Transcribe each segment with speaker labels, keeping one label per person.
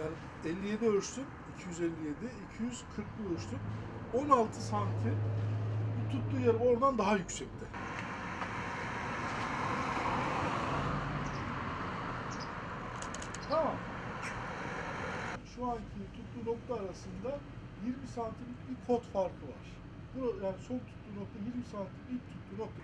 Speaker 1: Yani 57 ölçtüm, 257, 240'lı ölçtüm. 16 santim bu tuttuğu yer oradan daha yüksekte. Tamam. Şu anki tuttuğu nokta arasında 20 santimlik bir kot farkı var. Bu yani son tuttuğu nokta 20 santim, ilk tuttuğu nokta.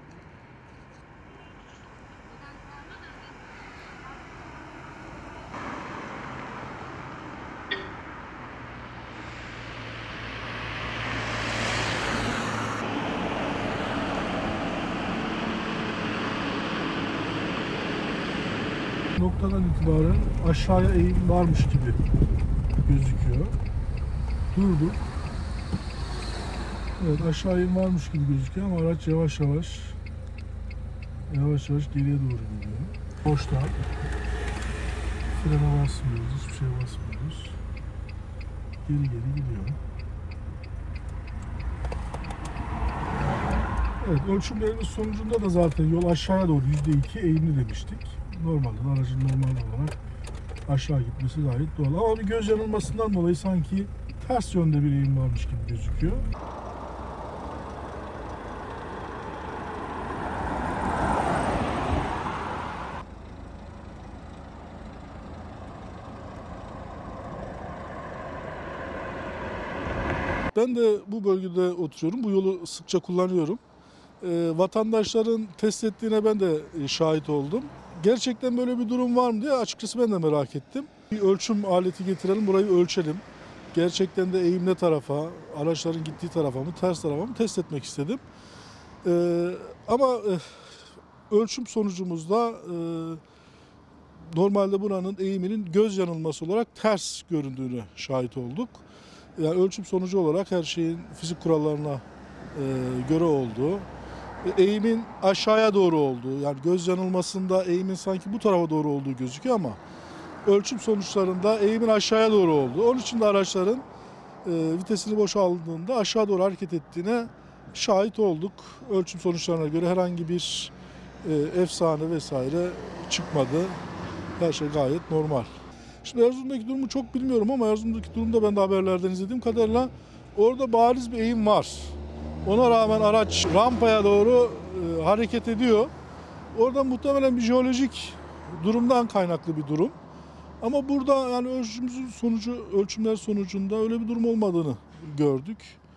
Speaker 1: Noktadan itibaren aşağıya eğim varmış gibi gözüküyor. Durduk. Evet, aşağı eğim varmış gibi gözüküyor ama araç yavaş yavaş geriye doğru gidiyor. Boşta. Frene basmıyoruz, hiçbir şeye basmıyoruz. Geri gidiyor. Evet, ölçümlerimiz sonucunda da zaten yol aşağıya doğru %2 eğimli demiştik. Normalde aracın normal olarak aşağı gitmesi gayet doğal. Ama bir göz yanılmasından dolayı sanki ters yönde bir eğim varmış gibi gözüküyor. Ben de bu bölgede oturuyorum. Bu yolu sıkça kullanıyorum. Vatandaşların test ettiğine ben de şahit oldum. Gerçekten böyle bir durum var mı diye açıkçası ben de merak ettim. Bir ölçüm aleti getirelim, burayı ölçelim. Gerçekten de eğim ne tarafa, araçların gittiği tarafa mı, ters tarafa mı test etmek istedim. Ama ölçüm sonucumuzda normalde buranın eğiminin göz yanılması olarak ters göründüğüne şahit olduk. Yani ölçüm sonucu olarak her şeyin fizik kurallarına göre olduğu, eğimin aşağıya doğru olduğu, yani göz yanılmasında eğimin sanki bu tarafa doğru olduğu gözüküyor ama ölçüm sonuçlarında eğimin aşağıya doğru olduğu. Onun için de araçların vitesini boşaldığında aşağı doğru hareket ettiğine şahit olduk. Ölçüm sonuçlarına göre herhangi bir efsane vesaire çıkmadı. Her şey gayet normal. Şimdi Erzurum'daki durumu çok bilmiyorum ama Erzurum'daki durumda ben de haberlerden izlediğim kadarıyla orada bariz bir eğim var. Ona rağmen araç rampaya doğru hareket ediyor. Orada muhtemelen bir jeolojik durumdan kaynaklı bir durum. Ama burada yani ölçümler sonucunda öyle bir durum olmadığını gördük.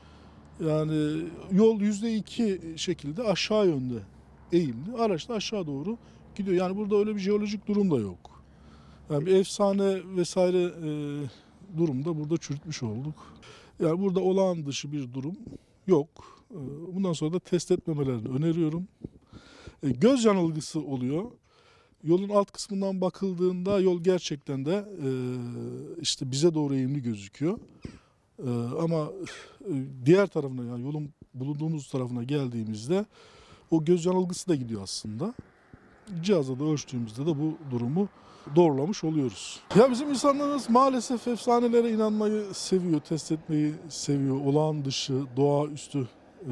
Speaker 1: Yani yol %2 şekilde aşağı yönde eğimli. Araç da aşağı doğru gidiyor. Yani burada öyle bir jeolojik durum da yok. Yani bir efsane vesaire durumda burada çürütmüş olduk. Yani burada olağan dışı bir durum yok. Bundan sonra da test etmemelerini öneriyorum. Göz yanılgısı oluyor. Yolun alt kısmından bakıldığında yol gerçekten de işte bize doğru eğimli gözüküyor. Ama diğer tarafına yani yolun bulunduğumuz tarafına geldiğimizde o göz yanılgısı da gidiyor aslında. Cihazla da ölçtüğümüzde de bu durumu doğrulamış oluyoruz. Ya bizim insanlarımız maalesef efsanelere inanmayı seviyor, test etmeyi seviyor. Olağan dışı, doğaüstü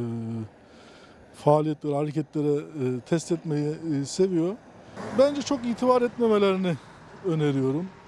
Speaker 1: faaliyetleri, hareketlere test etmeyi seviyor. Bence çok itibar etmemelerini öneriyorum.